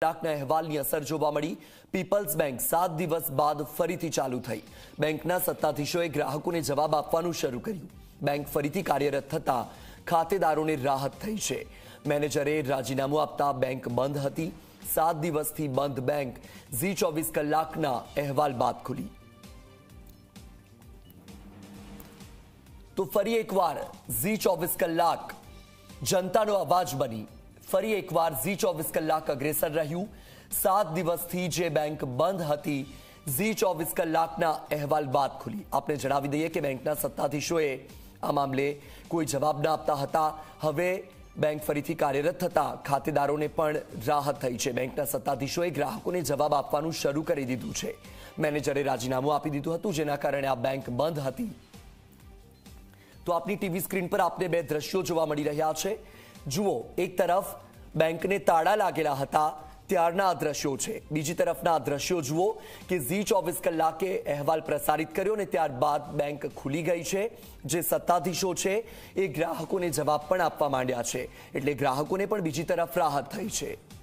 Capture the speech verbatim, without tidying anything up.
કલાકના અહેવાલની અસર જોવા મળી। પીપલ્સ બેંક સાત દિવસ બાદ ફરીથી ચાલુ થઈ। બેંકના સત્તાધીશોએ ગ્રાહકોને જવાબ આપવાનું શરૂ કર્યું। બેંક ફરીથી કાર્યરત થતા ખાતેદારોને રાહત થઈ છે। મેનેજરે રાજીનામું આપતા બેંક બંધ હતી। સાત દિવસથી બંધ બેંક ઝી ચોવીસ કલાકના અહેવાલ બાદ ખુલી। તો ફરી એકવાર ઝી ચોવીસ કલાક જનતાનો અવાજ બની। ફરી એકવાર ઝી ચોવીસ કલાક અગ્રેસર રહ્યું। સાત દિવસથી જે બેંક બંધ હતી ઝી ચોવીસ કલાકના અહેવાલ બાદ ખુલી। આપણે જણાવી દઈએ કે બેંકના સત્તાધીશોએ આ મામલે કોઈ જવાબ ન આપતા હતા। હવે બેંક ફરીથી કાર્યરત થતા ખાતેદારોને પણ રાહત થઈ છે। બેંકના સત્તાધીશોએ ગ્રાહકોને જવાબ આપવાનું શરૂ કરી દીધું છે। મેનેજરે રાજીનામું આપી દીધું હતું, જેના કારણે આ બેંક બંધ હતી। તો આપની ટીવી સ્ક્રીન પર આપને બે દ્રશ્યો જોવા મળી રહ્યા છે। જુઓ, એક તરફ બેંકને તાળા લાગેલા હતા ત્યારના આ દ્રશ્યો છે। બીજી તરફના આ દ્રશ્યો જુઓ કે ઝી ચોવીસ કલાકે અહેવાલ પ્રસારિત કર્યો અને ત્યારબાદ બેંક ખુલી ગઈ છે। જે સત્તાધીશો છે એ ગ્રાહકોને જવાબ પણ આપવા માંડ્યા છે, એટલે ગ્રાહકોને પણ બીજી તરફ રાહત થઈ છે।